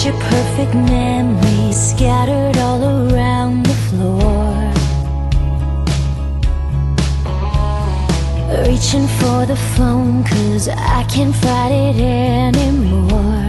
Picture perfect memories scattered all around the floor. Reaching for the phone 'cause I can't fight it anymore.